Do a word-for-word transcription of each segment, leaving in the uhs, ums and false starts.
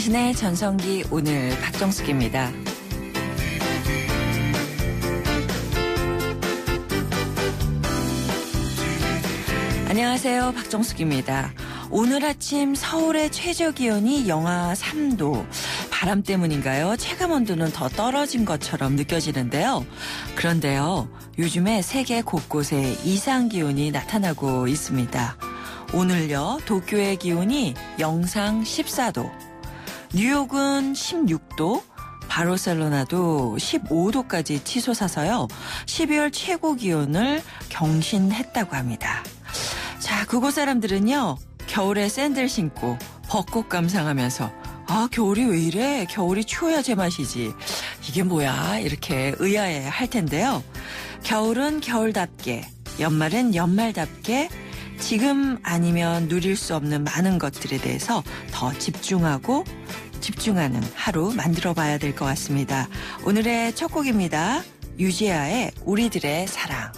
당신의 전성기 오늘 박정숙입니다. 안녕하세요. 박정숙입니다. 오늘 아침 서울의 최저기온이 영하 삼 도. 바람 때문인가요? 체감온도는 더 떨어진 것처럼 느껴지는데요. 그런데요. 요즘에 세계 곳곳에 이상기온이 나타나고 있습니다. 오늘요. 도쿄의 기온이 영상 십사 도. 뉴욕은 십육 도. 바르셀로나도 십오 도까지 치솟아서요. 십이월 최고 기온을 경신했다고 합니다. 자, 그곳 사람들은요. 겨울에 샌들 신고 벚꽃 감상하면서 아, 겨울이 왜 이래? 겨울이 추워야 제맛이지. 이게 뭐야? 이렇게 의아해 할 텐데요. 겨울은 겨울답게, 연말은 연말답게 지금 아니면 누릴 수 없는 많은 것들에 대해서 더 집중하고 집중하는 하루 만들어 봐야 될 것 같습니다. 오늘의 첫 곡입니다. 유재하의 우리들의 사랑.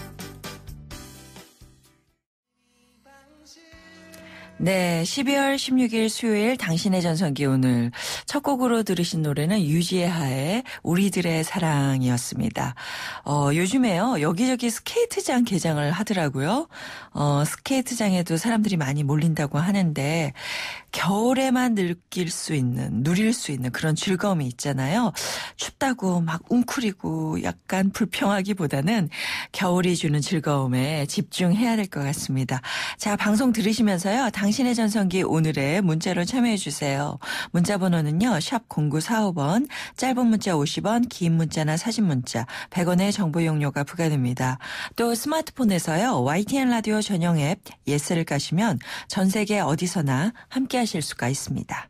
네, 십이월 십육일 수요일 당신의 전성기 오늘 첫 곡으로 들으신 노래는 유지하의 우리들의 사랑이었습니다. 어, 요즘에요, 여기저기 스케이트장 개장을 하더라고요. 어, 스케이트장에도 사람들이 많이 몰린다고 하는데 겨울에만 느낄 수 있는, 누릴 수 있는 그런 즐거움이 있잖아요. 춥다고 막 웅크리고 약간 불평하기보다는 겨울이 주는 즐거움에 집중해야 될 것 같습니다. 자, 방송 들으시면서요. 당신의 전성기 오늘의 문자로 참여해 주세요. 문자 번호는요. 샵 공구사오 번, 짧은 문자 오십 원, 긴 문자나 사진 문자 백 원의 정보 이용료가 부과됩니다. 또 스마트폰에서요. 와이티엔 라디오 전용 앱 예스를 까시면 전 세계 어디서나 함께 하실 수가 있습니다.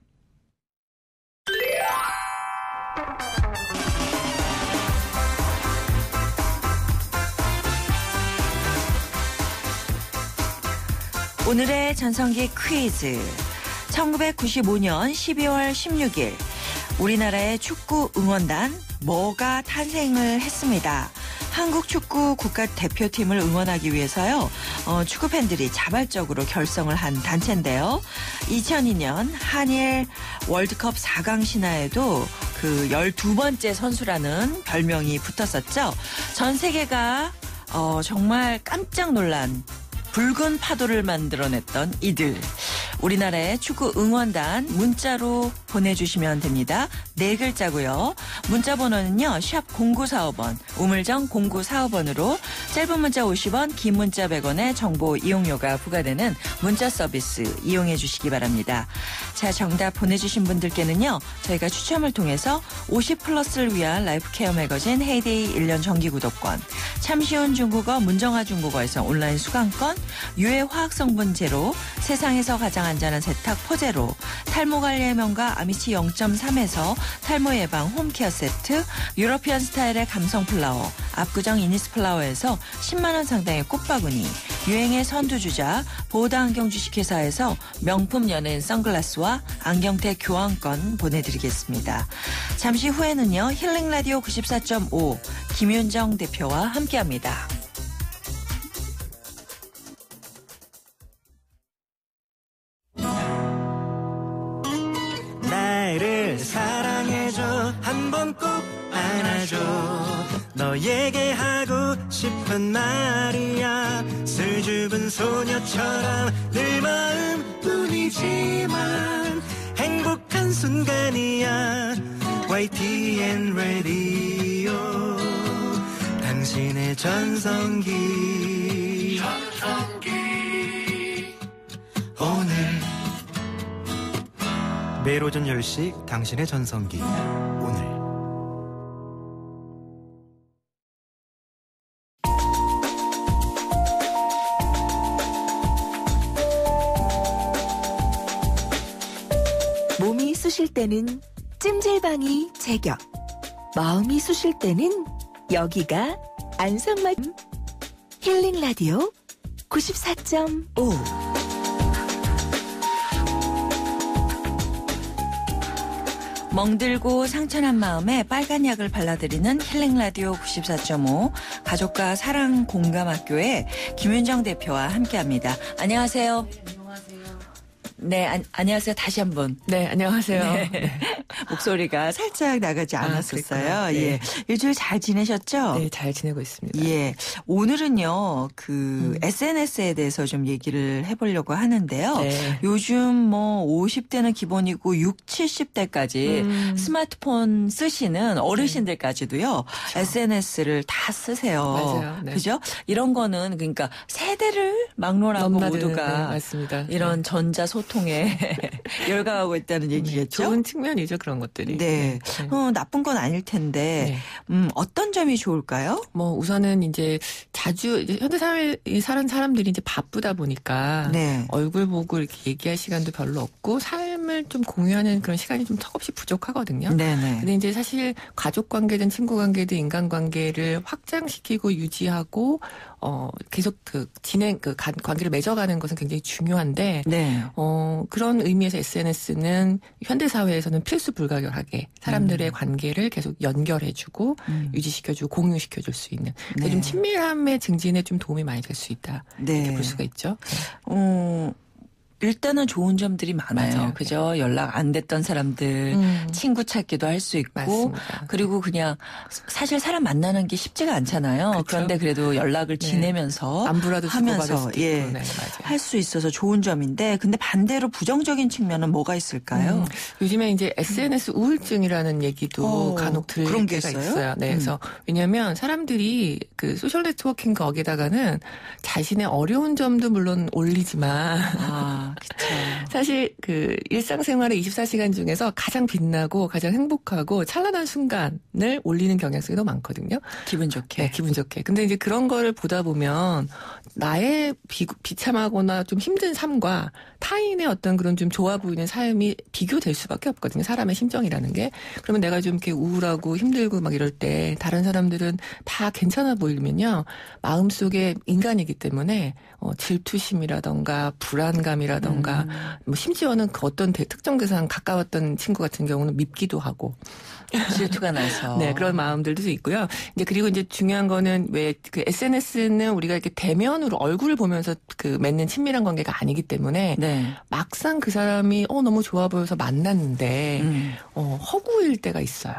오늘의 전성기 퀴즈. 천구백구십오년 십이월 십육일 우리나라의 축구 응원단 뭐가 탄생을 했습니다. 한국 축구 국가대표팀을 응원하기 위해서요. 어, 축구 팬들이 자발적으로 결성을 한 단체인데요. 이천이년 한일 월드컵 사 강 신화에도 그 열두 번째 선수라는 별명이 붙었었죠. 전 세계가 어, 정말 깜짝 놀란 붉은 파도를 만들어냈던 이들. 우리나라의 축구 응원단 문자로 보내주시면 됩니다. 네 글자고요. 문자 번호는요. 샵 공구사오 번, 우물정 공구사오 번으로 짧은 문자 오십 원, 긴 문자 백 원의 정보 이용료가 부과되는 문자 서비스 이용해 주시기 바랍니다. 자, 정답 보내주신 분들께는요. 저희가 추첨을 통해서 오십 플러스를 위한 라이프 케어 매거진 헤이데이 일 년 정기 구독권, 참 쉬운 중국어 문정아 중국어에서 온라인 수강권, 유해 화학성분 제로, 세상에서 가장 안전한 세탁 포제로, 탈모 관리의 명가 아미치 영 점 삼에서 탈모 예방 홈케어 세트, 유러피안 스타일의 감성 플라워, 압구정 이니스 플라워에서 십만 원 상당의 꽃바구니, 유행의 선두주자 보다 안경 주식회사에서 명품 연예인 선글라스와 안경테 교환권 보내드리겠습니다. 잠시 후에는요. 힐링라디오 구십사 점 오 김윤정 대표와 함께합니다. 나를 사랑해줘, 한번 꼭 안아줘. 너에게 하고 싶은 말이야. 슬줍은 소녀처럼 늘 마음뿐이지만 행복한 순간이야. 와이티엔 라디오 당신의 전성기. 전성기 오늘 매일 오전 열 시 당신의 전성기 오늘. 몸이 쑤실 때는 찜질방이 제격, 마음이 쑤실 때는 여기가 안성맞. 힐링 라디오 구십사 점 오. 멍들고 상처난 마음에 빨간 약을 발라드리는 힐링라디오 구십사 점 오 가족과 사랑 공감학교의 김윤정 대표와 함께합니다. 안녕하세요. 네, 안녕하세요. 네, 안, 안녕하세요. 다시 한번. 네, 안녕하세요. 네. 네. 목소리가 살짝 나가지 않았었어요. 아, 예. 네. 일주일 잘 지내셨죠? 네, 잘 지내고 있습니다. 예. 오늘은요, 그, 음. 에스엔에스에 대해서 좀 얘기를 해보려고 하는데요. 네. 요즘 뭐 오십 대는 기본이고 육십, 칠십 대까지 음. 스마트폰 쓰시는 어르신들까지도요, 에스엔에스를 다 쓰세요. 맞아요. 네. 그죠? 이런 거는 그러니까 세대를 막론하고 넘나드는, 모두가 네, 맞습니다. 이런 네. 전자 소통에 열광하고 있다는 얘기겠죠? 좋은 측면이죠, 그런 것들이. 네. 네. 어, 나쁜 건 아닐 텐데, 네. 음, 어떤 점이 좋을까요? 뭐 우선은 이제 자주 이제 현대 사회에 사는 사람들이 이제 바쁘다 보니까 네. 얼굴 보고 이렇게 얘기할 시간도 별로 없고 삶을 좀 공유하는 그런 시간이 좀 턱없이 부족하거든요. 네네. 근데 이제 사실 가족 관계든 친구 관계든 인간 관계를 확장시키고 유지하고 어 계속 그 진행 그 관- 관계를 맺어가는 것은 굉장히 중요한데 네. 어 그런 의미에서 에스엔에스는 현대 사회에서는 필수 불가결하게 사람들의 음. 관계를 계속 연결해주고 음. 유지시켜주고 공유시켜줄 수 있는 네. 좀 친밀함의 증진에 좀 도움이 많이 될 수 있다 네. 이렇게 볼 수가 있죠. 어, 일단은 좋은 점들이 많아요. 맞아요. 그죠? 연락 안 됐던 사람들, 음. 친구 찾기도 할 수 있고, 맞습니다. 그리고 그냥 사실 사람 만나는 게 쉽지가 않잖아요. 그렇죠. 그런데 그래도 연락을 네. 지내면서 안부라도 하면서 주고받을 수도 예, 있고. 네, 맞아요. 할 수 있어서 좋은 점인데, 근데 반대로 부정적인 측면은 뭐가 있을까요? 음, 요즘에 이제 에스엔에스 우울증이라는 얘기도 어, 간혹 들을 그런 게 때가 있어요? 있어요. 네, 음. 그래서 왜냐하면 사람들이 그 소셜 네트워킹 거기다가는 자신의 어려운 점도 물론 올리지만 아, 그쵸. 사실 그 일상생활의 이십사 시간 중에서 가장 빛나고 가장 행복하고 찬란한 순간을 올리는 경향성이 더 많거든요. 기분 좋게. 네, 기분 좋게. 근데 이제 그런 거를 보다 보면 나의 비, 비참하거나 좀 힘든 삶과 타인의 어떤 그런 좀 좋아 보이는 삶이 비교될 수밖에 없거든요. 사람의 심정이라는 게. 그러면 내가 좀 이렇게 우울하고 힘들고 막 이럴 때 다른 사람들은 다 괜찮아 보이면요. 마음속에 인간이기 때문에 어, 질투심이라던가 불안감이라던가 음. 뭐 심지어는 그 어떤 대- 특정 대상 가까웠던 친구 같은 경우는 밉기도 하고 질투가 나서. 네, 그런 마음들도 있고요. 이제 그리고 이제 중요한 거는 왜 그 에스엔에스는 우리가 이렇게 대면으로 얼굴을 보면서 그 맺는 친밀한 관계가 아니기 때문에 네. 막상 그 사람이 어 너무 좋아 보여서 만났는데 음. 어 허구일 때가 있어요.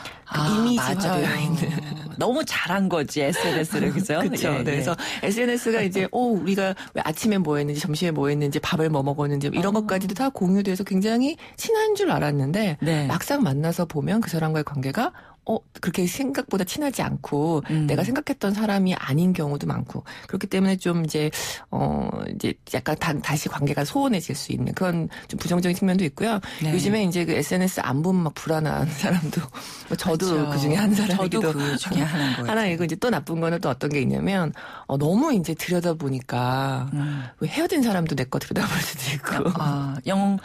그 이미지화되어 있는. 너무 잘한 거지 에스엔에스를 그죠? 그렇죠. 예, 네, 그래서 에스엔에스가 이제 어 우리가 왜 아침에 뭐 했는지 점심에 뭐 했는지 밥을 뭐 먹었는지 이런 어. 것까지도 다 공유돼서 굉장히 친한 줄 알았는데 네. 막상 만나서 보면 그 사람과의 관계가 어 그렇게 생각보다 친하지 않고 음. 내가 생각했던 사람이 아닌 경우도 많고 그렇기 때문에 좀 이제 어 이제 약간 다, 다시 관계가 소원해질 수 있는 그런 좀 부정적인 측면도 있고요. 네. 요즘에 이제 그 에스엔에스 안 보면 막 불안한 사람도 뭐 저도 그렇죠. 그 중에 한 사람이기도 저도 그 중에 하나인 거예요. 하나이고 이제 또 나쁜 거는 또 어떤 게 있냐면 어, 너무 이제 들여다 보니까 음. 왜 헤어진 사람도 내 거 들여다볼 수도 있고 아, 영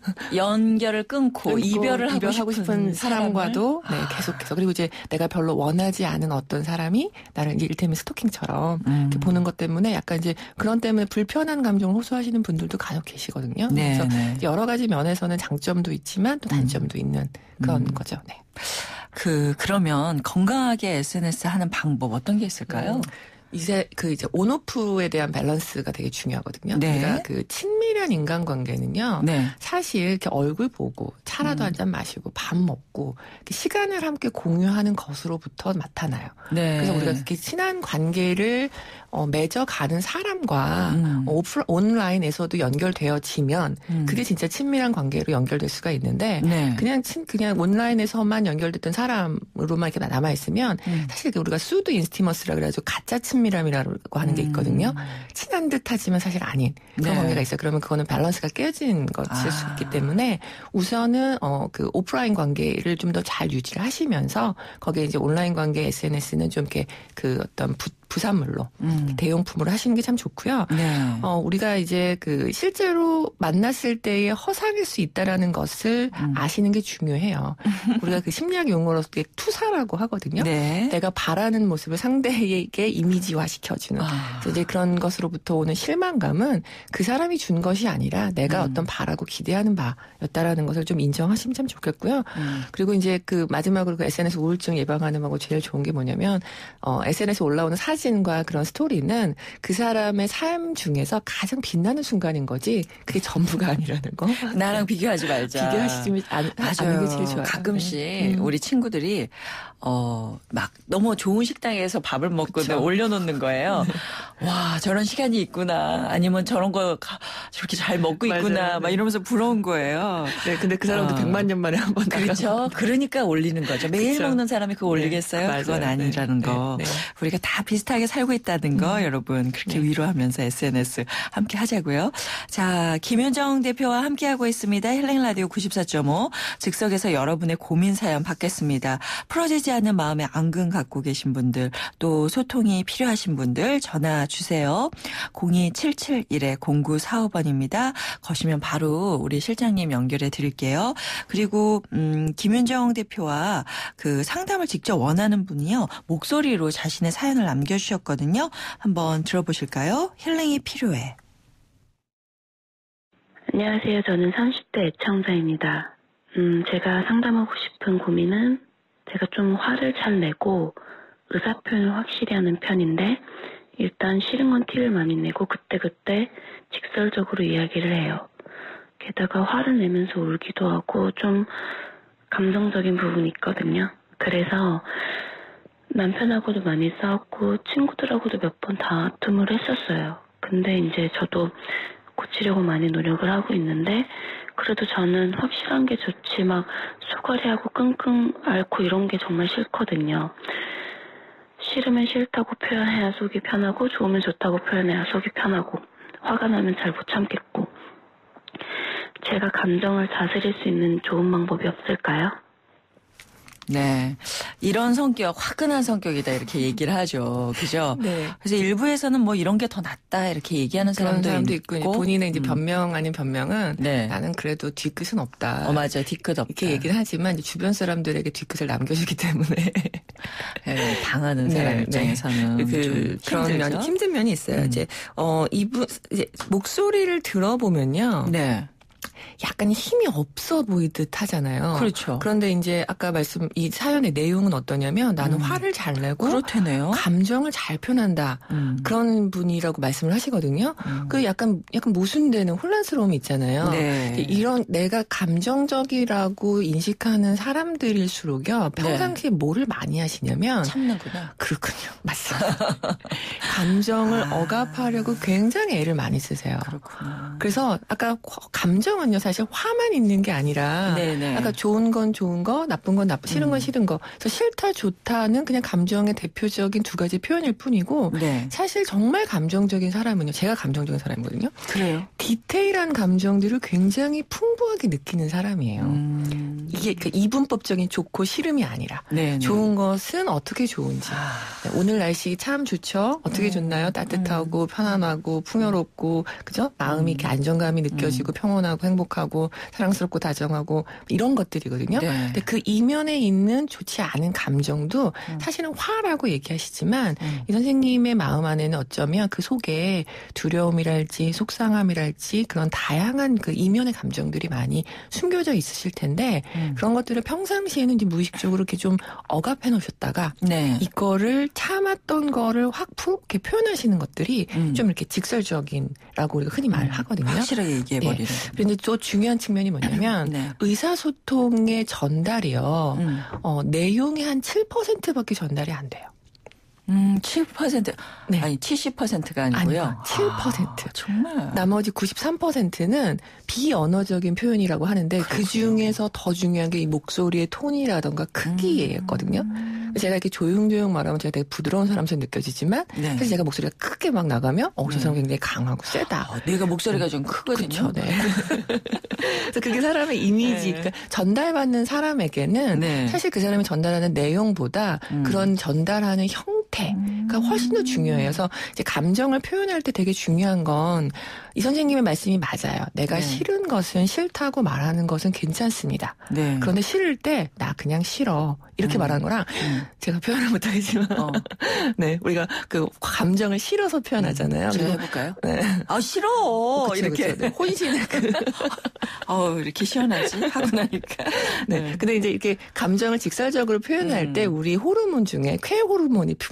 연결을 끊고, 끊고 이별을 하고, 이별하고 싶은, 싶은 사람과도 사람을? 네, 계속해서 그리고 이제 내가 별로 원하지 않은 어떤 사람이 나를 이제 이를테면 스토킹처럼 음. 이렇게 보는 것 때문에 약간 이제 그런 때문에 불편한 감정을 호소하시는 분들도 간혹 계시거든요. 네, 그래서 네. 여러 가지 면에서는 장점도 있지만 또 단점도 있는 그런 음. 거죠. 네. 그 그러면 건강하게 에스엔에스 하는 방법 어떤 게 있을까요? 음. 이제 그 이제 온오프에 대한 밸런스가 되게 중요하거든요. 네. 그러니까 그 친밀한 인간관계는요. 네. 사실 이렇게 얼굴 보고 차라도 음. 한 잔 마시고 밥 먹고 이렇게 시간을 함께 공유하는 것으로부터 나타나요. 네. 그래서 우리가 그렇게 친한 관계를 어, 맺어가는 사람과 음. 오프, 온라인에서도 연결되어지면 음. 그게 진짜 친밀한 관계로 연결될 수가 있는데 네. 그냥 친 그냥 온라인에서만 연결됐던 사람으로만 이렇게 남아 있으면 음. 사실 우리가 수도 인스티머스라 그래가지고 가짜 친밀함이라고 하는 게 있거든요. 음. 친한 듯하지만 사실 아닌 그런 네. 관계가 있어요. 그러면 그거는 밸런스가 깨진 것일 아. 수 있기 때문에 우선은 어, 그 오프라인 관계를 좀 더 잘 유지를 하시면서 거기에 이제 온라인 관계 에스엔에스는 좀 이렇게 그 어떤 부, 부산물로 음. 대용품으로 하시는 게 참 좋고요. 네. 어, 우리가 이제 그 실제로 만났을 때의 허상일 수 있다라는 것을 음. 아시는 게 중요해요. 우리가 그 심리학 용어로 투사라고 하거든요. 네. 내가 바라는 모습을 상대에게 이미지화 시켜주는. 아. 그래서 이제 그런 것으로부터 오는 실망감은 그 사람이 준 것이 아니라 내가 음. 어떤 바라고 기대하는 바였다라는 것을 좀 인정하시면 참 좋겠고요. 음. 그리고 이제 그 마지막으로 그 에스엔에스 우울증 예방하는 거고 제일 좋은 게 뭐냐면 어, 에스엔에스 올라오는 사진 사진과 그런 스토리는 그 사람의 삶 중에서 가장 빛나는 순간인 거지 그게 전부가 아니라는 거. 나랑 비교하지 말자. 비교하시지 않, 않는 게 제일 좋아요. 가끔씩 네. 음. 우리 친구들이 어, 막 너무 좋은 식당에서 밥을 먹고 올려놓는 거예요. 와, 저런 시간이 있구나. 아니면 저런 거 저렇게 잘 먹고 맞아요. 있구나. 막 네. 이러면서 부러운 거예요. 네, 근데 그 사람도 어. 백만 년 만에 한 번 그렇죠. 그러니까 올리는 거죠. 매일 그쵸. 먹는 사람이 그거 올리겠어요? 네, 그건 맞아요. 아니라는 네, 거. 네, 네. 우리가 다 비슷하게 살고 있다는 거 음. 여러분 그렇게 네. 위로하면서 에스엔에스 함께 하자고요. 자, 김윤정 대표와 함께하고 있습니다. 힐링 라디오 구십사 점 오 즉석에서 여러분의 고민 사연 받겠습니다. 풀어지지 않는 마음의 앙금 갖고 계신 분들 또 소통이 필요하신 분들 전화 주세요. 공이칠칠일 공구사오 번입니다. 거시면 바로 우리 실장님 연결해 드릴게요. 그리고 음, 김윤정 대표와 그 상담을 직접 원하는 분이요. 목소리로 자신의 사연을 남겨주셨거든요. 한번 들어보실까요? 힐링이 필요해. 안녕하세요. 저는 삼십 대 애청자입니다. 음, 제가 상담하고 싶은 고민은 제가 좀 화를 잘 내고 의사표현을 확실히 하는 편인데 일단 싫은 건 티를 많이 내고 그때그때 직설적으로 이야기를 해요. 게다가 화를 내면서 울기도 하고 좀 감정적인 부분이 있거든요. 그래서 남편하고도 많이 싸웠고 친구들하고도 몇 번 다툼을 했었어요. 근데 이제 저도 고치려고 많이 노력을 하고 있는데 그래도 저는 확실한 게 좋지 막 소갈이하고 끙끙 앓고 이런 게 정말 싫거든요. 싫으면 싫다고 표현해야 속이 편하고 좋으면 좋다고 표현해야 속이 편하고 화가 나면 잘 못 참겠고 제가 감정을 다스릴 수 있는 좋은 방법이 없을까요? 네. 이런 성격, 화끈한 성격이다 이렇게 얘기를 하죠. 그죠? 네. 그래서 일부에서는 뭐 이런 게 더 낫다 이렇게 얘기하는 그런 사람도, 사람도 있고, 있고. 본인의 이제 음. 변명 아닌 변명은 네. 나는 그래도 뒤끝은 없다. 어, 맞아요. 뒤끝 없다. 이렇게 얘기를 하지만 이제 주변 사람들에게 뒤끝을 남겨주기 때문에 네, 당하는 네, 사람 네. 입장에서는 그 좀 그런 힘들죠? 면 힘든 면이 있어요. 음. 이제 어 이분 이제 목소리를 들어보면요. 네. 약간 힘이 없어 보이듯 하잖아요. 그렇죠. 그런데 이제 아까 말씀 이 사연의 내용은 어떠냐면 나는 음. 화를 잘 내고 그렇다네요. 감정을 잘 표현한다. 음. 그런 분이라고 말씀을 하시거든요. 음. 그 약간 약간 모순되는 혼란스러움이 있잖아요. 네. 이런 내가 감정적이라고 인식하는 사람들일수록요. 평상시에 뭐를 많이 하시냐면 참는구나. 그렇군요. 맞습니다. 감정을 아. 억압하려고 굉장히 애를 많이 쓰세요. 그렇구나. 그래서 아까 감정은요 사실 화만 있는 게 아니라 네네. 아까 좋은 건 좋은 거 나쁜 건 나쁜 싫은 건 음. 싫은 거 그래서 싫다 좋다는 그냥 감정의 대표적인 두 가지 표현일 뿐이고 네. 사실 정말 감정적인 사람은요 제가 감정적인 사람이거든요 그래요. 디테일한 감정들을 굉장히 풍부하게 느끼는 사람이에요. 음. 이게 그 이분법적인 좋고 싫음이 아니라 네. 좋은 것은 어떻게 좋은지. 아. 네, 오늘 날씨 참 좋죠. 어떻게 음. 좋나요? 따뜻하고 편안하고 풍요롭고 그죠? 마음이 이렇게 안정감이 느껴지고 평온하고 행복하고 사랑스럽고 다정하고 이런 것들이거든요. 네. 근데 그 이면에 있는 좋지 않은 감정도 음. 사실은 화라고 얘기하시지만 음. 이 선생님의 마음 안에는 어쩌면 그 속에 두려움이랄지 속상함이랄지 그런 다양한 그 이면의 감정들이 많이 숨겨져 있으실 텐데 음. 그런 것들을 평상시에는 이제 무의식적으로 이렇게 좀 억압해 놓으셨다가 네. 이거를 참았던 거를 확 이렇게 표현하시는 것들이 음. 좀 이렇게 직설적인라고 우리가 흔히 말하거든요. 확실하게 얘기해버리는. 그런데 또 중요한 측면이 뭐냐면 네. 의사소통의 전달이요. 음. 어, 내용의 한 칠 퍼센트밖에 전달이 안 돼요. 음, 칠 퍼센트. 네. 아니, 칠십 퍼센트가 아니고요. 아니요, 칠 퍼센트. 아, 정말. 나머지 구십삼 퍼센트는 비언어적인 표현이라고 하는데 그 중에서 더 중요한 게 이 목소리의 톤이라던가 크기였거든요. 음. 제가 이렇게 조용조용 말하면 제가 되게 부드러운 사람처럼 느껴지지만 네. 사실 제가 목소리가 크게 막 나가면 어, 저 사람 굉장히 강하고 세다. 어, 내가 목소리가 좀 크거든요. 그렇죠. 네. 그래서 그게 사람의 이미지, 네. 그러니까 전달받는 사람에게는 네. 사실 그 사람이 전달하는 내용보다 음. 그런 전달하는 형태가 훨씬 더 중요해요. 그래서 이제 감정을 표현할 때 되게 중요한 건 이 선생님의 말씀이 맞아요. 내가 네. 싫은 것은 싫다고 말하는 것은 괜찮습니다. 네. 그런데 싫을 때 나 그냥 싫어 이렇게 음. 말하는 거랑 음. 제가 표현을 못하겠지만 어. 네 우리가 그 감정을 실어서 표현하잖아요. 제가 그리고 해볼까요? 네. 아, 싫어. 그쵸, 이렇게. 그쵸. 네. 혼신의 그 어, 이렇게 시원하지? 하고 나니까. 네. 근데 이제 이렇게 감정을 직설적으로 표현할 음. 때 우리 호르몬 중에 쾌 호르몬이 분명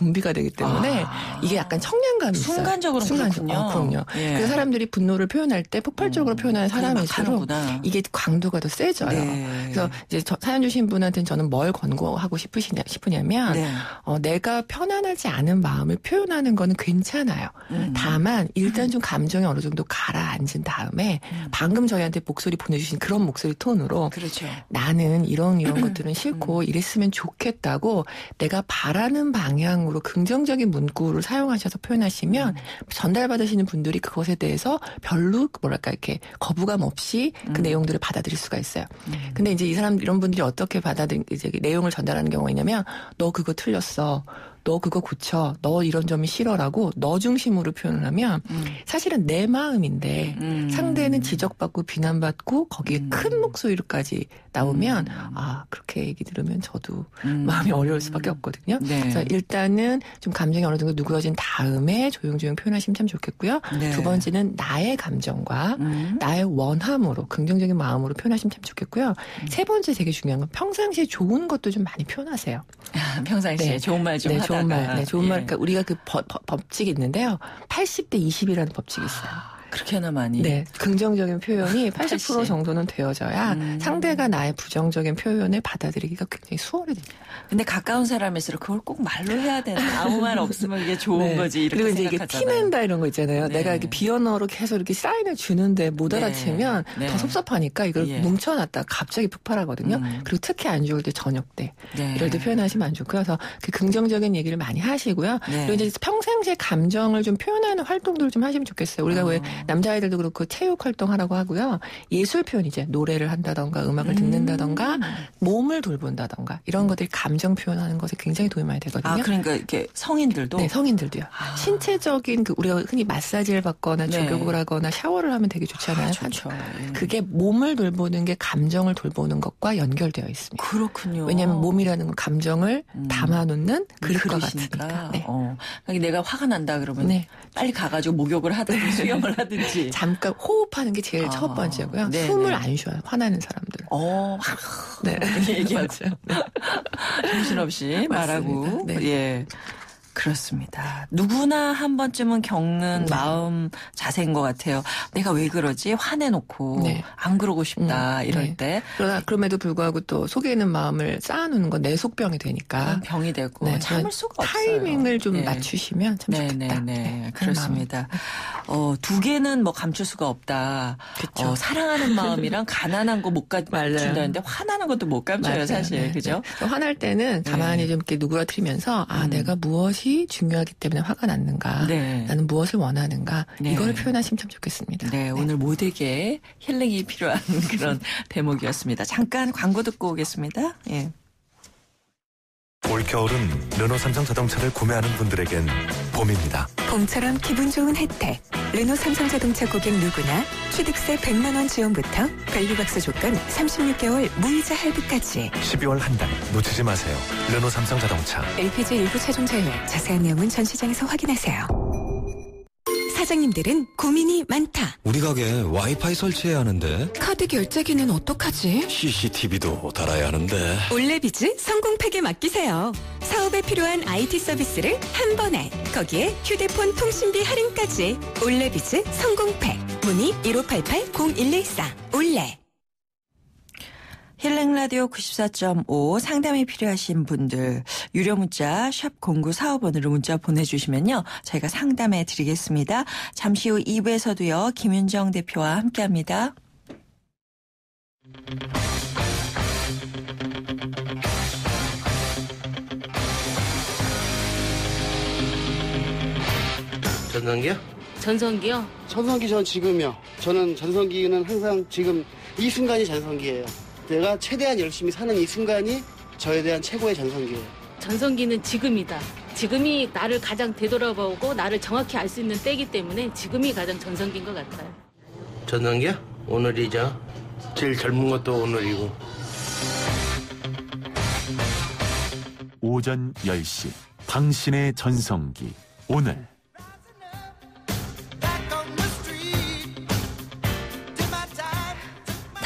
좀비가 되기 때문에 아. 이게 약간 청량감이 있어요. 순간적으로 그렇군요. 어, 그럼요. 예. 그래서 사람들이 분노를 표현할 때 폭발적으로 음, 표현하는 사람일수록 하는구나. 이게 강도가 더 세져요. 네. 그래서 이제 저, 사연 주신 분한테는 저는 뭘 권고하고 싶으시냐, 싶으냐면 네. 어, 내가 편안하지 않은 마음을 표현하는 거는 괜찮아요. 음. 다만 일단 좀 감정이 어느 정도 가라앉은 다음에 음. 방금 저희한테 목소리 보내주신 그런 목소리 톤으로 그렇죠. 나는 이런 이런 것들은 싫고 이랬으면 좋겠다고 내가 바라는 방향으로 긍정적인 문구를 사용하셔서 표현하시면 전달받으시는 분들이 그것에 대해서 별로 뭐랄까 이렇게 거부감 없이 그 음. 내용들을 받아들일 수가 있어요. 음. 근데 이제 이 사람 이런 분들이 어떻게 받아들 이제 내용을 전달하는 경우가 있냐면 너 그거 틀렸어. 너 그거 고쳐. 너 이런 점이 싫어라고 너 중심으로 표현을 하면 음. 사실은 내 마음인데 음. 상대는 지적받고 비난받고 거기에 음. 큰 목소리로까지 나오면 음. 아 그렇게 얘기 들으면 저도 음. 마음이 어려울 수밖에 없거든요. 네. 그래서 일단은 좀 감정이 어느 정도 누그러진 다음에 조용조용 표현하시면 참 좋겠고요. 네. 두 번째는 나의 감정과 음. 나의 원함으로 긍정적인 마음으로 표현하시면 참 좋겠고요. 음. 세 번째 되게 중요한 건 평상시에 좋은 것도 좀 많이 표현하세요. 평상시에 네. 좋은 말 좀 네, 하다가. 좋은 말. 네, 좋은 예. 말. 그러니까 우리가 그 법, 법, 법칙이 있는데요. 팔십 대 이십이라는 법칙이 있어요. 그렇게나 많이. 네, 긍정적인 표현이 팔십 퍼센트 팔십. 정도는 되어져야 음. 상대가 나의 부정적인 표현을 받아들이기가 굉장히 수월해집니다. 근데 가까운 사람일수록 그걸 꼭 말로 해야 되나. 아무 말 없으면 이게 좋은 네. 거지. 이렇게 그리고 이제 이게 생각하잖아요. 티낸다 이런 거 있잖아요. 네. 내가 이렇게 비언어로 계속 이렇게 사인을 주는데 못 네. 알아채면 네. 더 섭섭하니까 이걸 예. 뭉쳐놨다 갑자기 폭발하거든요. 음. 그리고 특히 안 좋을 때 저녁 때 네. 이럴 때 표현하시면 안 좋고요. 그래서 그 긍정적인 얘기를 많이 하시고요. 네. 그리고 이제 평상시에 감정을 좀 표현하는 활동들을 좀 하시면 좋겠어요. 우리가 어. 왜 남자아이들도 그렇고 체육 활동하라고 하고요. 예술 표현 이제 노래를 한다던가 음악을 음. 듣는다던가 몸을 돌본다던가 이런 것들이 감정 표현하는 것에 굉장히 도움이 많이 되거든요. 아, 그러니까 이렇게 성인들도. 네, 성인들도요. 아. 신체적인 그 우리가 흔히 마사지를 받거나 네. 족욕을 하거나 샤워를 하면 되게 좋잖아요. 아, 좋죠. 예. 그게 몸을 돌보는 게 감정을 돌보는 것과 연결되어 있습니다. 그렇군요. 왜냐하면 몸이라는 건 감정을 음. 담아놓는 그릇과 그릇이니까. 같으니까. 네. 어. 그러니까 내가 화가 난다 그러면 네. 빨리 가가지고 목욕을 하든지 수영을 하든지. 잠깐 호흡하는 게 제일 아. 첫 번째고요. 네, 숨을 네. 안 쉬어요. 화나는 사람들. 어, 네, 이렇게 얘기하고. 맞아요. 정신없이 말하고. 네. 예. 그렇습니다. 누구나 한 번쯤은 겪는 네. 마음 자세인 것 같아요. 내가 왜 그러지? 화내놓고 네. 안 그러고 싶다 음, 이럴 네. 때 그러나 그럼에도 불구하고 또 속에 있는 마음을 쌓아놓는 건 내 속병이 되니까 그건 병이 되고 네, 참을 수가 없어요. 타이밍을 좀 네. 맞추시면 참 네, 좋겠다. 네, 네. 네, 그런 그렇습니다. 어, 두 개는 뭐 감출 수가 없다. 그쵸. 어, 사랑하는 마음이랑 가난한 거 못 맞아요. 감춘다는데 화나는 것도 못 감춰요, 맞아요. 사실. 네, 그죠? 네. 화날 때는 가만히 네. 좀 이렇게 누그러뜨리면서 아 음. 내가 무엇이 중요하기 때문에 화가 났는가, 네. 나는 무엇을 원하는가 네. 이걸 표현하시면 참 좋겠습니다. 네, 오늘 모두에게 힐링이 필요한 그런 대목이었습니다. 잠깐 광고 듣고 오겠습니다. 예. 올겨울은 르노 삼성 자동차를 구매하는 분들에겐 봄입니다. 봄처럼 기분 좋은 혜택. 르노 삼성자동차 고객 누구나 취득세 백만 원 지원부터 밸류박스 조건 삼십육 개월 무이자 할부까지. 십이월 한 달 놓치지 마세요. 르노 삼성 자동차. 엘피지 일부 차종 제외. 자세한 내용은 전 시장에서 확인하세요. 사장님들은 고민이 많다. 우리 가게 와이파이 설치해야 하는데 카드 결제기는 어떡하지? 씨씨티비도 달아야 하는데 올레비즈 성공팩에 맡기세요. 사업에 필요한 아이티 서비스를 한 번에. 거기에 휴대폰 통신비 할인까지. 올레비즈 성공팩. 문의 일오팔팔 공일일사. 올레. 힐링 라디오 구십사 점 오 상담이 필요하신 분들 유료 문자 샵 공구사오 번으로 문자 보내주시면요. 저희가 상담해 드리겠습니다. 잠시 후 이 부에서도요. 김윤정 대표와 함께합니다. 전성기요? 전성기요? 전성기 전 지금이요. 저는 전성기는 항상 지금 이 순간이 전성기예요. 내가 최대한 열심히 사는 이 순간이 저에 대한 최고의 전성기예요. 전성기는 지금이다. 지금이 나를 가장 되돌아보고 나를 정확히 알 수 있는 때이기 때문에 지금이 가장 전성기인 것 같아요. 전성기요? 오늘이죠. 제일 젊은 것도 오늘이고. 오전 열 시 당신의 전성기 오늘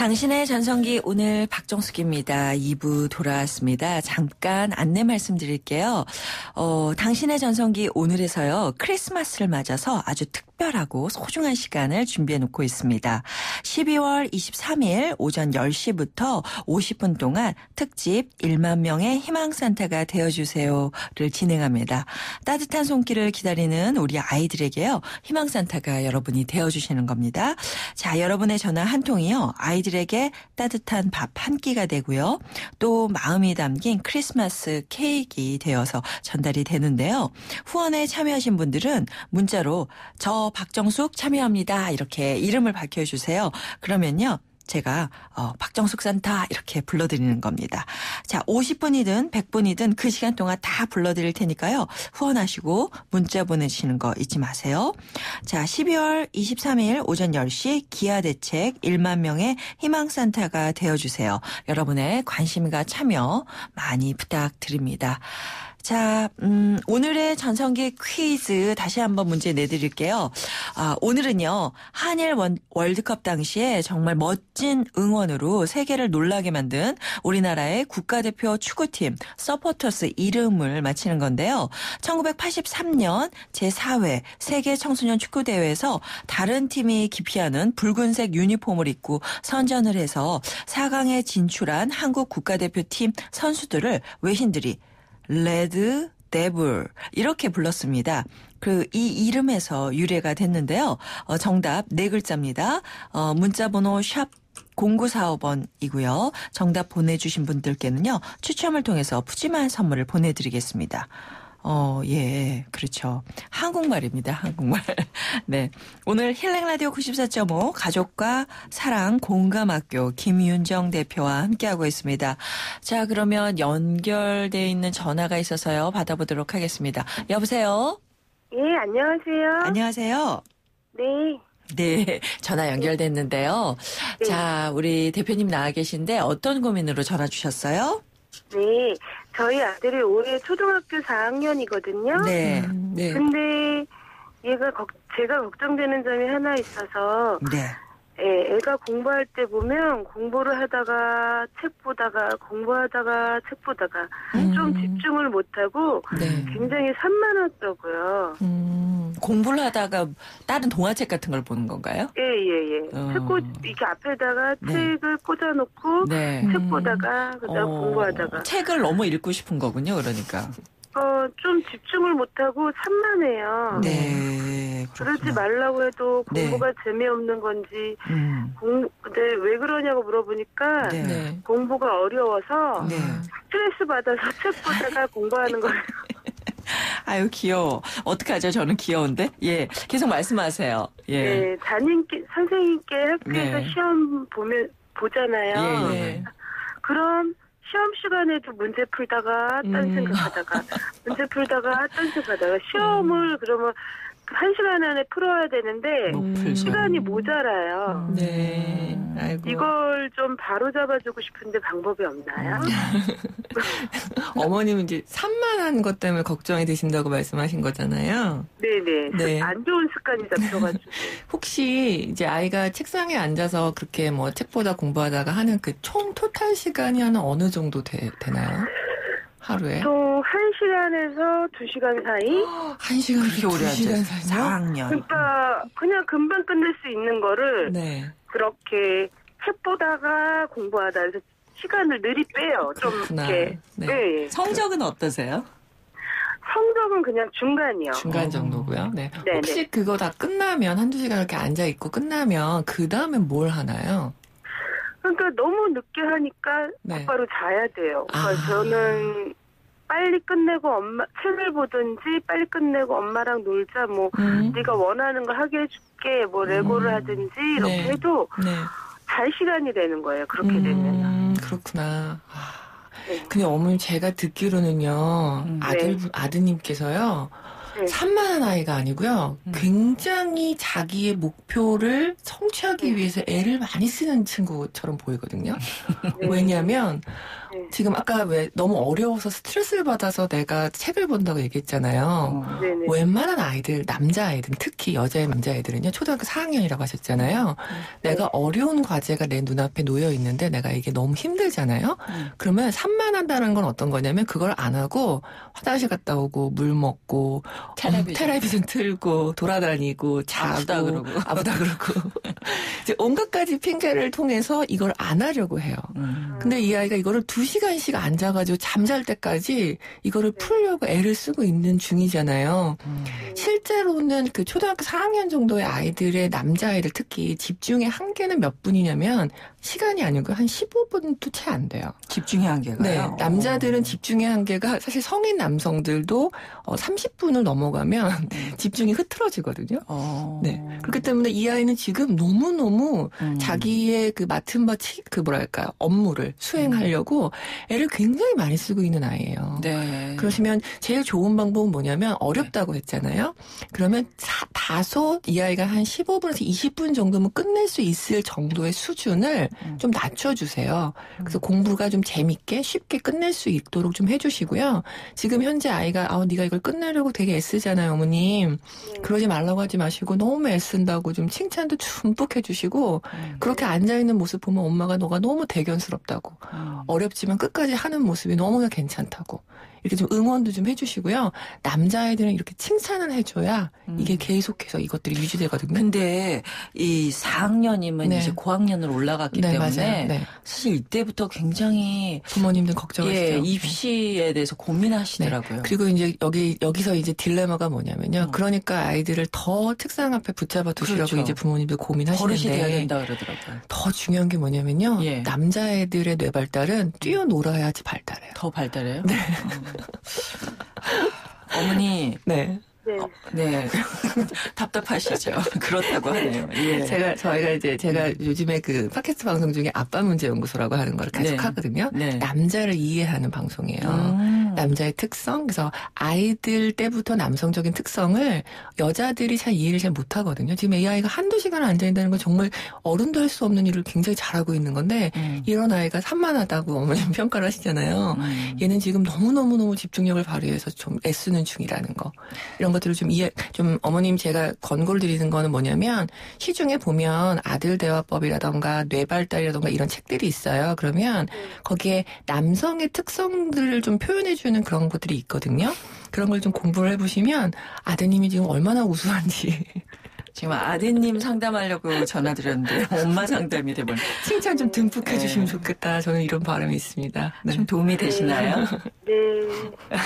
당신의 전성기 오늘 박정숙입니다. 이 부 돌아왔습니다. 잠깐 안내 말씀드릴게요. 어, 당신의 전성기 오늘에서요. 크리스마스를 맞아서 아주 특별하고 소중한 시간을 준비해 놓고 있습니다. 십이월 이십삼일 오전 열 시부터 오십 분 동안 특집 일만 명의 희망산타가 되어주세요를 진행합니다. 따뜻한 손길을 기다리는 우리 아이들에게요. 희망산타가 여러분이 되어주시는 겁니다. 자, 여러분의 전화 한 통이요. 아이들에게 따뜻한 밥 한 끼가 되고요. 또 마음이 담긴 크리스마스 케이크가 되어서 전달이 되는데요. 후원에 참여하신 분들은 문자로 저 박정숙 참여합니다. 이렇게 이름을 밝혀주세요. 그러면요. 제가 어, 박정숙 산타 이렇게 불러드리는 겁니다. 자, 오십 분이든 백 분이든 그 시간 동안 다 불러드릴 테니까요. 후원하시고 문자 보내주시는 거 잊지 마세요. 자, 십이월 이십삼일 오전 열 시 기아대책 일만 명의 희망산타가 되어주세요. 여러분의 관심과 참여 많이 부탁드립니다. 자, 음, 오늘의 전성기 퀴즈 다시 한번 문제 내드릴게요. 아, 오늘은요, 한일 원, 월드컵 당시에 정말 멋진 응원으로 세계를 놀라게 만든 우리나라의 국가대표 축구팀 서포터스 이름을 맞히는 건데요. 천구백팔십삼년 제사 회 세계 청소년 축구대회에서 다른 팀이 기피하는 붉은색 유니폼을 입고 선전을 해서 사 강에 진출한 한국 국가대표팀 선수들을 외신들이 레드 데블 이렇게 불렀습니다. 그 이 이름에서 유래가 됐는데요. 어, 정답 네 글자입니다. 어, 문자번호 샵 공구사오번이고요. 정답 보내주신 분들께는요. 추첨을 통해서 푸짐한 선물을 보내드리겠습니다. 어, 예, 그렇죠. 한국말입니다. 한국말. 네. 오늘 힐링라디오 구십사 점 오 가족과 사랑 공감학교 김윤정 대표와 함께하고 있습니다. 자, 그러면 연결돼 있는 전화가 있어서요. 받아보도록 하겠습니다. 여보세요? 예, 안녕하세요. 안녕하세요. 네. 네, 전화 연결됐는데요. 네. 자, 우리 대표님 나와 계신데 어떤 고민으로 전화 주셨어요? 네, 저희 아들이 올해 초등학교 사 학년이거든요. 네. 네. 근데 얘가 걱, 제가 걱정되는 점이 하나 있어서 네. 예, 애가 공부할 때 보면 공부를 하다가 책 보다가 공부하다가 책 보다가 음. 좀 집중을 못하고 네. 굉장히 산만하더라고요. 음, 공부를 하다가 다른 동화책 같은 걸 보는 건가요? 예, 예, 예. 어. 책 꽂, 이렇게 앞에다가 네. 책을 꽂아놓고 네. 책 보다가 그다음 어, 공부하다가 책을 너무 읽고 싶은 거군요, 그러니까. 어, 좀 집중을 못하고 산만해요. 네. 그러지 말라고 해도 네. 공부가 재미없는 건지, 음. 공, 근데 왜 그러냐고 물어보니까, 네. 네. 공부가 어려워서, 네. 스트레스 받아서 책 보다가 공부하는 거예요. 아유, 귀여워. 어떡하죠? 저는 귀여운데? 예. 계속 말씀하세요. 예. 네, 담임께, 선생님께 학교에서 네. 시험 보면, 보잖아요. 예, 예. 그럼, 시험 시간에도 문제 풀다가 딴 음. 생각하다가 문제 풀다가 딴 생각하다가 시험을 그러면 한 시간 안에 풀어야 되는데 못 시간이 모자라요. 네. 아이고. 이걸 좀 바로 잡아주고 싶은데 방법이 없나요? 어머님은 이제 산만한 것 때문에 걱정이 되신다고 말씀하신 거잖아요. 네네. 네. 안 좋은 습관이 잡혀가지고. 혹시 이제 아이가 책상에 앉아서 그렇게 뭐 책보다 공부하다가 하는 그 총 토탈 시간이 한 어느 정도 되, 되나요? 하루에? 또 한 시간에서 두 시간 사이? 한 시간 그렇게 오래 시간 앉아요? 사이요? 사 학년. 그러니까 그냥 금방 끝낼 수 있는 거를 네. 그렇게 책 보다가 공부하다 해서 시간을 느리 빼요. 좀 그렇구나. 이렇게. 네. 네. 성적은 어떠세요? 성적은 그냥 중간이요. 중간 정도고요. 네. 네네. 혹시 그거 다 끝나면 한두 시간 이렇게 앉아 있고 끝나면 그 다음에 뭘 하나요? 그러니까 너무 늦게 하니까 네. 곧바로 자야 돼요. 그러니까 아. 저는 빨리 끝내고 엄마 책을 보든지 빨리 끝내고 엄마랑 놀자 뭐 음. 네가 원하는 거 하게 해줄게 뭐 레고를 음. 하든지 이렇게 네. 해도 네. 잘 시간이 되는 거예요. 그렇게 음, 되면. 그렇구나. 아, 네. 근데 어머님 제가 듣기로는요, 음. 아들, 네. 아드님께서요, 네. 산만한 아이가 아니고요, 음. 굉장히 자기의 목표를 성취하기 네. 위해서 애를 많이 쓰는 친구처럼 보이거든요. 네. 왜냐하면, 네. 지금 아까 왜 너무 어려워서 스트레스를 받아서 내가 책을 본다고 얘기했잖아요. 어. 네네. 웬만한 아이들, 남자아이들, 특히 여자의 남자아이들은요, 초등학교 사 학년이라고 하셨잖아요. 네. 내가 어려운 과제가 내 눈앞에 놓여 있는데 내가 이게 너무 힘들잖아요. 음. 그러면 산만하다는 건 어떤 거냐면 그걸 안 하고 화장실 갔다 오고 물 먹고 텔레비전, 어, 텔레비전 틀고 돌아다니고 자고 아프다 그러고 아프다 그러고 이제 온갖 가지 핑계를 통해서 이걸 안 하려고 해요. 음. 근데 이 아이가 이거를 두 시간씩 앉아가지고 잠잘 때까지 이거를 풀려고 애를 쓰고 있는 중이잖아요. 음. 실제로는 그 초등학교 사 학년 정도의 아이들의 남자아이들 특히 집중의 한계는 몇 분이냐면 시간이 아니고 한 십오 분도 채 안 돼요. 집중의 한계가요? 네. 남자들은 오. 집중의 한계가 사실 성인 남성들도 삼십 분을 넘어가면 음. 집중이 흐트러지거든요. 오. 네. 그렇기 때문에 이 아이는 지금 너무너무 음. 자기의 그 맡은 바, 그 뭐랄까요, 업무를 수행하려고 애를 굉장히 많이 쓰고 있는 아이예요. 네. 그러시면 제일 좋은 방법은 뭐냐면 어렵다고 네. 했잖아요. 그러면 사, 다소 이 아이가 한 십오 분에서 이십 분 정도면 끝낼 수 있을 정도의 수준을 음. 좀 낮춰주세요. 그래서 공부가 좀 재밌게 쉽게 끝낼 수 있도록 좀 해주시고요. 지금 현재 아이가 아, 네가 이걸 끝내려고 되게 애쓰잖아요, 어머님. 네. 그러지 말라고 하지 마시고 너무 애쓴다고 좀 칭찬도 듬뿍 해주시고 음. 그렇게 앉아있는 모습 보면 엄마가 너가 너무 대견스럽다고 음. 어렵지만 끝까지 하는 모습이 너무나 괜찮다고 이렇게 좀 응원도 좀 해주시고요. 남자아이들은 이렇게 칭찬을 해줘야 음. 이게 계속해서 이것들이 유지되거든요. 근데 이 사 학년이면 네. 이제 고학년으로 올라갔기 네, 때문에 네. 사실 이때부터 굉장히 부모님들 걱정하시죠. 예, 입시에 대해서 고민하시더라고요. 네. 그리고 이제 여기 여기서 이제 딜레마가 뭐냐면요. 어. 그러니까 아이들을 더 책상 앞에 붙잡아 두시라고 그렇죠. 이제 부모님들 고민하시는데 버릇이 돼야 된다 그러더라고요. 더 중요한 게 뭐냐면요. 예. 남자애들의 뇌 발달은 뛰어놀아야지 발달해요. 더 발달해요? 네. 어머니. 네. 네. 어, 네. 답답하시죠. 그렇다고 하네요. 예. 제가, 저희가 이제, 제가 음. 요즘에 그 팟캐스트 방송 중에 아빠 문제 연구소라고 하는 걸 계속 네. 하거든요. 네. 남자를 이해하는 방송이에요. 음. 남자의 특성. 그래서 아이들 때부터 남성적인 특성을 여자들이 잘 이해를 잘 못하거든요. 지금 이 아이가 한두 시간 앉아있다는 건 정말 어른도 할 수 없는 일을 굉장히 잘하고 있는 건데, 음. 이런 아이가 산만하다고 어머님 평가를 하시잖아요. 음. 얘는 지금 너무너무너무 집중력을 발휘해서 좀 애쓰는 중이라는 거. 이런 것들을 좀 이해, 좀 어머님 제가 권고를 드리는 거는 뭐냐면 시중에 보면 아들 대화법이라던가 뇌발달이라던가 이런 책들이 있어요. 그러면 거기에 남성의 특성들을 좀 표현해주는 그런 것들이 있거든요. 그런 걸 좀 공부를 해보시면 아드님이 지금 얼마나 우수한지. 지금 아드님 상담하려고 전화드렸는데 엄마 상담이 돼버려. 칭찬 좀 듬뿍 해주시면 네. 좋겠다. 저는 이런 바람이 있습니다. 네. 좀 도움이 되시나요? 네.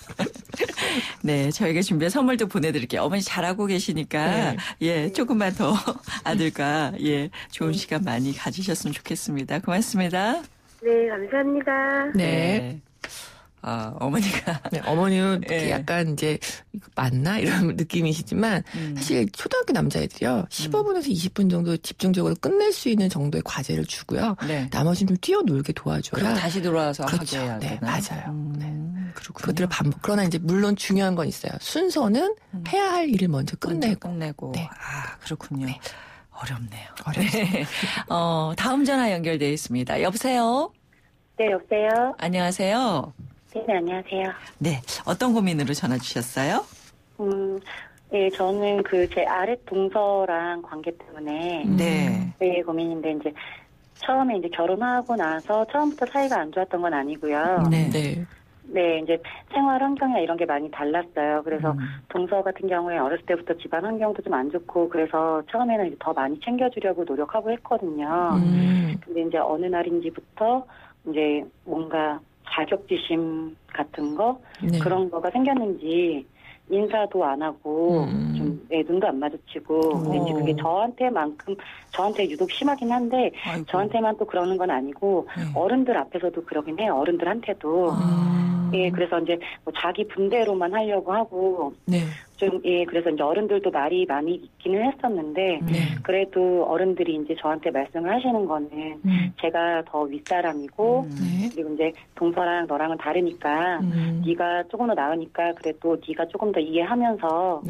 네, 저희가 준비한 선물도 보내드릴게요. 어머니 잘하고 계시니까 네. 예, 조금만 더 아들과 예 좋은 시간 많이 가지셨으면 좋겠습니다. 고맙습니다. 네, 감사합니다. 네. 네. 아, 어머니가. 네, 어머니는 네. 약간 이제, 이거 맞나? 이런 느낌이시지만, 음. 사실 초등학교 남자애들이요, 십오 분에서 음. 이십 분 정도 집중적으로 끝낼 수 있는 정도의 과제를 주고요. 네. 나머지는 좀 뛰어놀게 도와줘야. 그럼 다시 돌아와서 그렇죠. 하게 해야 네, 되나? 맞아요. 음. 네. 그렇군요. 그것들을 반복. 그러나 이제 물론 중요한 건 있어요. 순서는 음. 해야 할 일을 먼저 끝내고. 먼저 끝내고. 네. 아, 그렇군요. 네. 어렵네요. 어렵네요. 네. 어, 다음 전화 연결되어 있습니다. 여보세요? 네, 여보세요? 안녕하세요? 네, 안녕하세요. 네, 어떤 고민으로 전화 주셨어요? 음, 네, 저는 그 제 아래 동서랑 관계 때문에 네, 네, 고민인데 이제 처음에 이제 결혼하고 나서 처음부터 사이가 안 좋았던 건 아니고요. 네, 네, 네, 이제 생활 환경이나 이런 게 많이 달랐어요. 그래서 음. 동서 같은 경우에 어렸을 때부터 집안 환경도 좀 안 좋고 그래서 처음에는 이제 더 많이 챙겨주려고 노력하고 했거든요. 음. 근데 이제 어느 날인지부터 이제 뭔가 자격지심 같은 거 네. 그런 거가 생겼는지 인사도 안 하고 음. 좀 네, 눈도 안 마주치고 근데 이제 그게 저한테만큼 저한테 유독 심하긴 한데 아이고. 저한테만 또 그러는 건 아니고 네. 어른들 앞에서도 그러긴 해요. 어른들한테도 아. 예 그래서 이제 뭐 자기 분대로만 하려고 하고 네. 좀 예 그래서 이제 어른들도 말이 많이 있기는 했었는데 네. 그래도 어른들이 이제 저한테 말씀을 하시는 거는 음. 제가 더 윗사람이고 음. 그리고 이제 동서랑 너랑은 다르니까 음. 네가 조금 더 나으니까 그래도 네가 조금 더 이해하면서 네.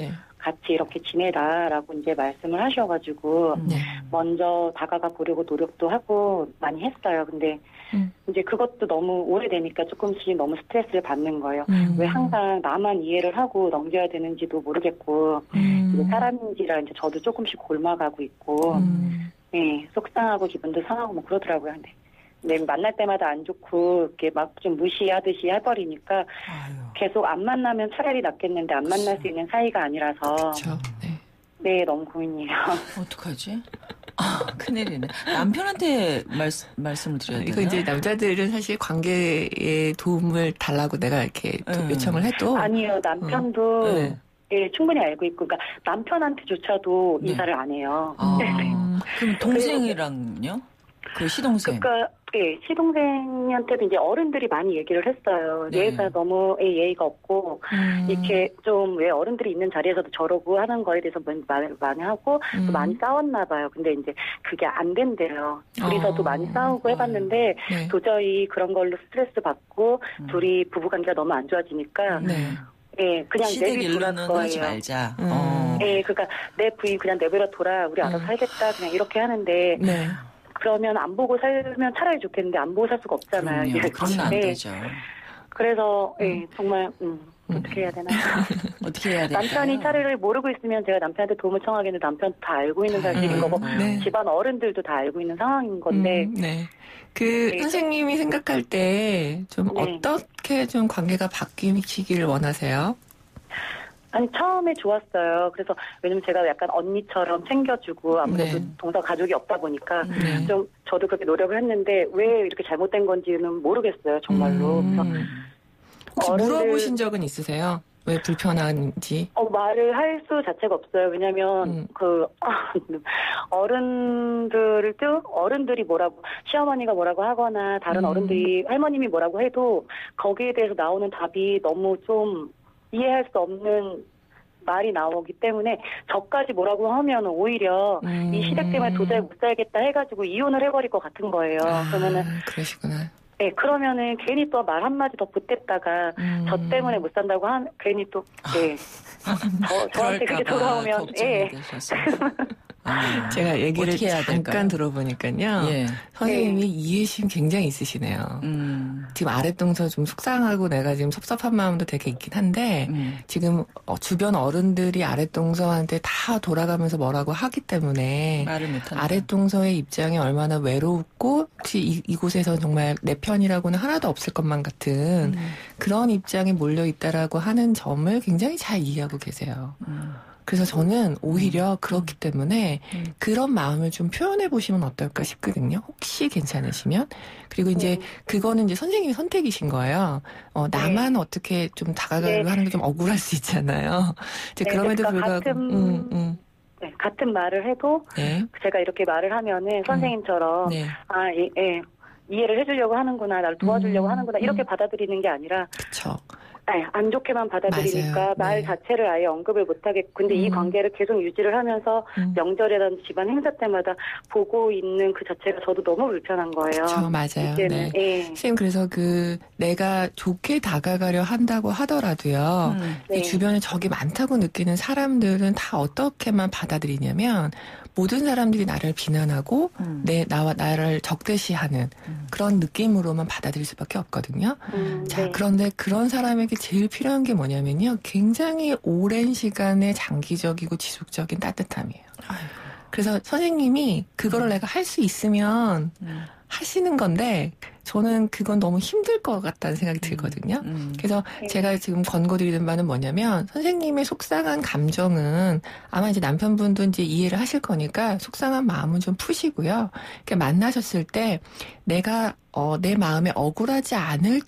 같이 이렇게 지내라라고 이제 말씀을 하셔가지고 네. 먼저 다가가 보려고 노력도 하고 많이 했어요. 근데 음. 이제 그것도 너무 오래되니까 조금씩 너무 스트레스를 받는 거예요. 음. 왜 항상 나만 이해를 하고 넘겨야 되는지도 모르겠고 음. 이제 사람인지라 이제 저도 조금씩 골마가고 있고 음. 네, 속상하고 기분도 상하고 뭐 그러더라고요. 근데 네, 만날 때마다 안 좋고 이렇게 막 좀 무시하듯이 해버리니까 아유. 계속 안 만나면 차라리 낫겠는데 안 만날 수 있는 사이가 아니라서 그렇죠. 네. 네, 너무 고민이에요. 어떡하지? 아, 큰일이네. 남편한테 말, 말씀을 드려야 되나? 이거 이제 남자들은 사실 관계에 도움을 달라고 내가 이렇게 네. 요청을 해도 아니요, 남편도 어. 네. 예, 충분히 알고 있고, 그러니까 남편한테조차도 네. 인사를 안 해요. 아, 네. 그럼 동생이랑요? 그 시동생. 그러니까 예, 시동생한테도 이제 어른들이 많이 얘기를 했어요. 네. 얘가 너무 예, 예의가 없고 음. 이렇게 좀 왜 어른들이 있는 자리에서도 저러고 하는 거에 대해서 말을 많이 하고 음. 또 많이 싸웠나 봐요. 근데 이제 그게 안 된대요. 둘이서도 어. 많이 싸우고 해봤는데 네. 도저히 그런 걸로 스트레스 받고 음. 둘이 부부관계가 너무 안 좋아지니까 네. 예, 그냥 시댁 내비두라 일로는 거예요. 하지 말자. 음. 어. 예, 그러니까 내 부인 그냥 내버려 둬라. 우리 알아서 음. 살겠다. 그냥 이렇게 하는데 네. 그러면 안 보고 살면 차라리 좋겠는데 안 보고 살 수가 없잖아요. 그럼요. 예, 그러면 안 네. 되죠. 그래서 예, 정말 음, 어떻게 해야 되나. 어떻게 해야 될까요? 남편이 차례를 모르고 있으면 제가 남편한테 도움을 청하겠는데 남편도 다 알고 있는 사실인 음, 거고 네. 집안 어른들도 다 알고 있는 상황인 건데 음, 네. 그 네. 선생님이 생각할 때 좀 네. 어떻게 좀 관계가 바뀌시기를 원하세요? 아니 처음에 좋았어요. 그래서 왜냐면 제가 약간 언니처럼 챙겨주고 아무래도 네. 동서 가족이 없다 보니까 네. 좀 저도 그렇게 노력을 했는데 왜 이렇게 잘못된 건지는 모르겠어요. 정말로. 음. 그래서 혹시 어른들- 물어보신 적은 있으세요? 왜 불편한지? 어, 말을 할 수 자체가 없어요. 왜냐면, 음. 그, 어른들도, 어른들이 뭐라고, 시어머니가 뭐라고 하거나, 다른 음. 어른들이, 할머님이 뭐라고 해도, 거기에 대해서 나오는 답이 너무 좀 이해할 수 없는 말이 나오기 때문에, 저까지 뭐라고 하면 오히려, 음. 이 시댁 때문에 도저히 못 살겠다 해가지고 이혼을 해버릴 것 같은 거예요. 아, 그러면은, 그러시구나. 네, 그러면은 괜히 또 말 한마디 더 보탰다가, 음. 저 때문에 못 산다고 한, 괜히 또, 네. 저, 저한테 그게 그럴까봐 돌아오면, 걱정이 예. 되셔서. 아, 제가 얘기를 어떻게 해야 잠깐 될까요? 들어보니까요. 예. 선생님이 이해심 굉장히 있으시네요. 음. 지금 아랫동서 좀 속상하고 내가 지금 섭섭한 마음도 되게 있긴 한데 음. 지금 어, 주변 어른들이 아랫동서한테 다 돌아가면서 뭐라고 하기 때문에 말을 못한다. 아랫동서의 입장이 얼마나 외롭고 혹시 이, 이곳에서 정말 내 편이라고는 하나도 없을 것만 같은 음. 그런 입장이 몰려있다라고 하는 점을 굉장히 잘 이해하고 계세요. 음. 그래서 저는 오히려 그렇기 때문에 음. 그런 마음을 좀 표현해 보시면 어떨까 싶거든요. 혹시 괜찮으시면. 그리고 이제 그거는 이제 선생님의 선택이신 거예요. 어, 나만 어떻게 좀 다가가려고 네. 하는 게 좀 억울할 수 있잖아요. 이제 네, 그럼에도 그러니까 불구하고. 같은- 음, 음. 네, 같은 말을 해도, 네. 제가 이렇게 말을 하면은 선생님처럼, 네. 아, 예, 예, 이해를 해주려고 하는구나, 나를 도와주려고 음, 하는구나, 이렇게 음. 받아들이는 게 아니라, 그쵸. 네, 안 좋게만 받아들이니까 맞아요. 말 네. 자체를 아예 언급을 못하겠고, 근데 이 음. 관계를 계속 유지를 하면서 음. 명절이라든지 집안 행사 때마다 보고 있는 그 자체가 저도 너무 불편한 거예요. 그쵸, 맞아요. 이제는, 네. 예. 선생님, 그래서 그, 내가 좋게 다가가려 한다고 하더라도요, 음. 이 네. 주변에 적이 많다고 느끼는 사람들은 다 어떻게만 받아들이냐면, 모든 사람들이 나를 비난하고, 음. 내, 나와 나를 적대시하는 음. 그런 느낌으로만 받아들일 수밖에 없거든요. 음, 자, 네. 그런데 그런 사람에게 제일 필요한 게 뭐냐면요, 굉장히 오랜 시간의 장기적이고 지속적인 따뜻함이에요. 아이고. 그래서 선생님이 그거를 내가 할 수 있으면 음. 하시는 건데 저는 그건 너무 힘들 것 같다는 생각이 들거든요. 음. 그래서 제가 지금 권고드리는 바는 뭐냐면 선생님의 속상한 감정은 아마 이제 남편분도 이제 이해를 하실 거니까 속상한 마음은 좀 푸시고요. 이렇게 만나셨을 때 내가 어, 내 마음에 억울하지 않을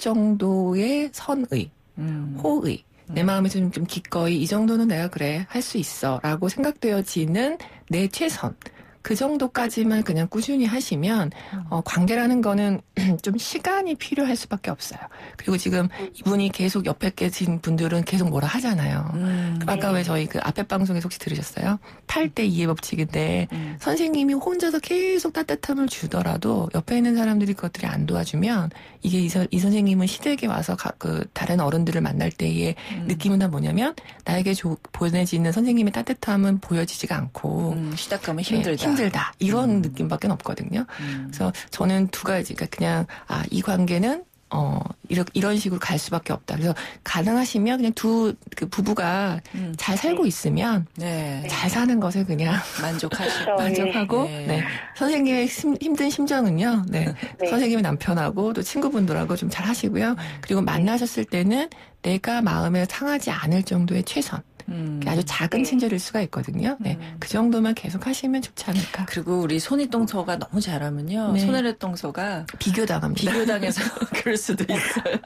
정도의 선의, 음. 호의, 내 마음에서 좀, 좀 기꺼이 이 정도는 내가 그래 할 수 있어 라고 생각되어지는 내 최선 그 정도까지만 그냥 꾸준히 하시면 어, 관계라는 거는 좀 시간이 필요할 수밖에 없어요. 그리고 지금 이분이 계속 옆에 계신 분들은 계속 뭐라 하잖아요. 음, 아까 네. 왜 저희 그 앞에 방송에서 혹시 들으셨어요? 팔 대 이의 법칙인데 음. 선생님이 혼자서 계속 따뜻함을 주더라도 옆에 있는 사람들이 그것들이 안 도와주면 이게 이, 서, 이 선생님은 시댁에 와서 가, 그 다른 어른들을 만날 때의 음. 느낌은 다 뭐냐면 나에게 조, 보내지는 선생님의 따뜻함은 보여지지가 않고 음, 시댁 가면 힘들다. 네, 힘들다. 이런 음. 느낌밖에 없거든요. 음. 그래서 저는 두 가지. 그러니까 그냥 아, 이 관계는 어, 이런, 이런 식으로 갈 수밖에 없다. 그래서 가능하시면 그냥 두, 그 부부가 음. 잘 살고 있으면 네. 잘 사는 것에 그냥 만족하시고. 만족하고, 네. 네. 선생님의 심, 힘든 심정은요, 네. 네. 선생님의 남편하고 또 친구분들하고 좀 잘 하시고요. 그리고 만나셨을 때는 내가 마음에 상하지 않을 정도의 최선. 음. 아주 작은 네. 친절일 수가 있거든요. 네, 음. 그 정도만 계속 하시면 좋지 않을까. 그리고 우리 손윗동서가 너무 잘하면요. 네. 손아랫동서가 비교당합니다. 비교당해서 그럴 수도 있어요.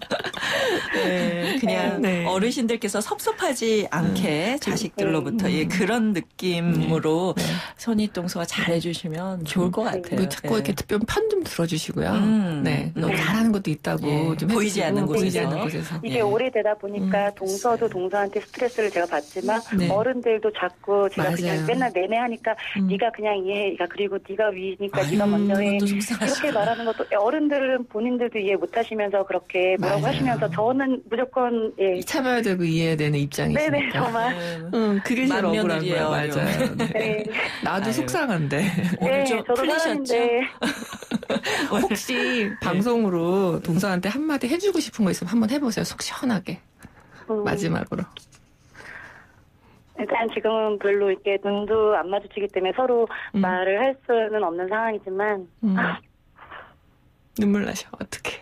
네, 그냥 네. 어르신들께서 섭섭하지 않게 음. 자식들로부터 네. 예, 그런 느낌으로 네. 손윗동서가 잘해주시면 좋을 것 같아요. 그 자꾸 네. 이렇게 특별히 편 좀 들어주시고요. 음. 네, 너 음. 잘하는 것도 있다고 네. 좀 보이지 않는 곳에서. 보이지 않는 곳에서. 이게 네. 오래되다 보니까 음. 동서도 동서한테 스트레스를 제가 받지만 네. 어른들도 자꾸 제가 맞아요. 그냥 맨날 내내하니까 음. 네가 그냥 이해해. 그리고 네가 위니까 아유, 네가 먼저 해. 속상하시구나. 그렇게 말하는 것도 어른들은 본인들도 이해 못하시면서 그렇게 뭐라고 맞아요. 하시면서 저는 무조건 예. 참아야 되고 이해해야 되는 입장이시니까. 네네 정말. 응, 그게 제일 억울한 거예요. 맞아요. 네. 네. 나도 아유. 속상한데. 오늘 네, 좀 저도 풀리셨죠? 사람인데. 혹시 네. 방송으로 동서한테 한마디 해주고 싶은 거 있으면 한번 해보세요. 속 시원하게. 음. 마지막으로. 일단 지금은 별로 이렇게 눈도 안 마주치기 때문에 서로 음. 말을 할 수는 없는 상황이지만 음. 눈물 나셔. 어떡해.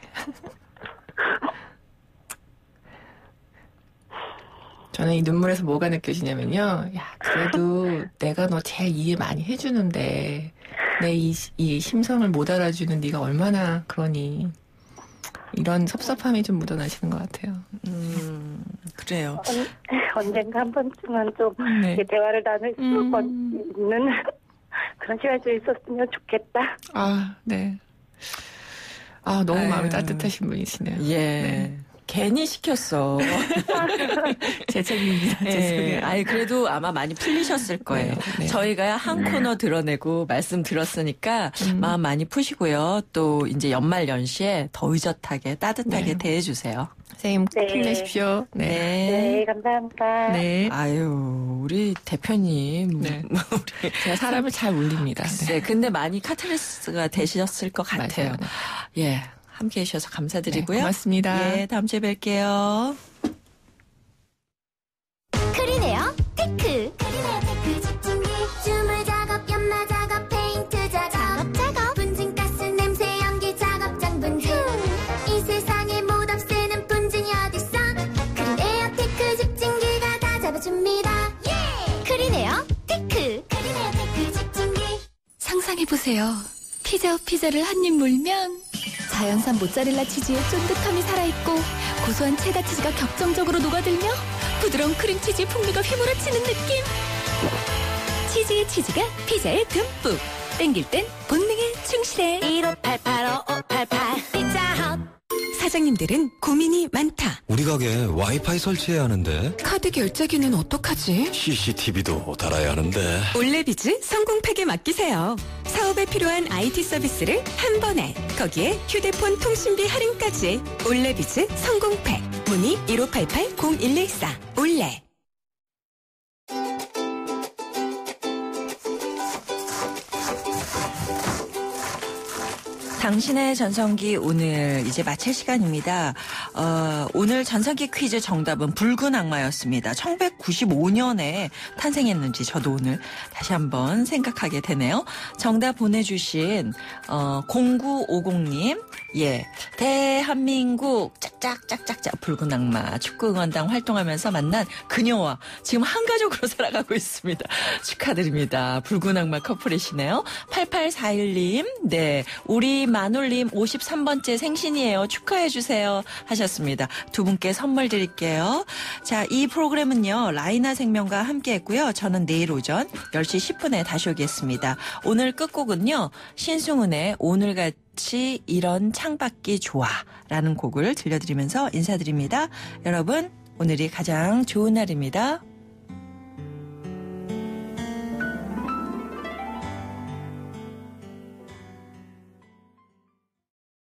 저는 이 눈물에서 뭐가 느껴지냐면요. 야, 그래도 내가 너 제일 이해 많이 해주는데 내 이 이 심성을 못 알아주는 네가 얼마나 그러니. 이런 섭섭함이 좀 묻어나시는 것 같아요. 음, 그래요. 언, 언젠가 한 번쯤은 좀 네. 대화를 나눌 수 음. 있는 그런 시간이 좀 있었으면 좋겠다. 아, 네. 아, 너무 아유. 마음이 따뜻하신 분이시네요. 예. 네. 괜히 시켰어. 제 책임입니다. 네. 죄송해요. 아니, 그래도 아마 많이 풀리셨을 거예요. 네, 네. 저희가 한 코너 드러내고 말씀 들었으니까 음. 마음 많이 푸시고요. 또 이제 연말 연시에 더 의젓하게 따뜻하게 네. 대해주세요. 선생님, 네. 힘내십시오. 네. 네, 감사합니다. 네. 아유, 우리 대표님. 네. 우리 제가 사람을 잘 울립니다. 글쎄, 네. 근데 많이 카타르시스가 되셨을 것 같아요. 맞아요. 예. 함께 해주셔서 감사드리고요. 네, 고맙습니다. 예, 다음 주에 뵐게요. 크리네어 테크. 크리네어 테크 집중기. 주물 작업, 연마 작업, 페인트 작업. 작업 작업. 분진가스 냄새 연기 작업장 분진. 이 세상에 못 없애는 분진이 어딨어. 크리네어 테크 집중기가 다 잡아줍니다. 예. 크리네어 테크. 크리네어 테크 집중기. 상상해보세요. 피자와 피자를 한 입 물면 자연산 모짜렐라 치즈의 쫀득함이 살아있고 고소한 체다 치즈가 격정적으로 녹아들며 부드러운 크림치즈의 풍미가 휘몰아치는 느낌. 치즈의 치즈가 피자에 듬뿍. 땡길 땐 본능에 충실해. 일오팔팔 오오팔팔 피자헛. 사장님들은 고민이 많다. 우리 가게 와이파이 설치해야 하는데 카드 결제기는 어떡하지? 씨씨티비도 달아야 하는데 올레비즈 성공팩에 맡기세요. 사업에 필요한 아이티 서비스를 한 번에. 거기에 휴대폰 통신비 할인까지. 올레비즈 성공팩. 문의 일오팔팔 공일일사. 올레. 당신의 전성기 오늘 이제 마칠 시간입니다. 어, 오늘 전성기 퀴즈 정답은 붉은 악마였습니다. 천구백구십오 년에 탄생했는지 저도 오늘 다시 한번 생각하게 되네요. 정답 보내주신 어, 공구오공 님. 예, 대한민국 짝짝짝짝짝 붉은 악마 축구응원당 활동하면서 만난 그녀와 지금 한가족으로 살아가고 있습니다. 축하드립니다. 붉은 악마 커플이시네요. 팔팔사일 님. 네, 우리 김만올님 오십삼 번째 생신이에요. 축하해주세요. 하셨습니다. 두 분께 선물 드릴게요. 자, 이 프로그램은요. 라이나 생명과 함께 했고요. 저는 내일 오전 열 시 십 분에 다시 오겠습니다. 오늘 끝곡은요. 신승훈의 오늘같이 이런 창밖이 좋아라는 곡을 들려드리면서 인사드립니다. 여러분, 오늘이 가장 좋은 날입니다.